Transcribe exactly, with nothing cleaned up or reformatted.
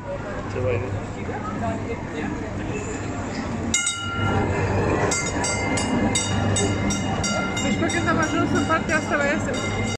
Se va a ir. Deci pe când am ajuns în partea asta la este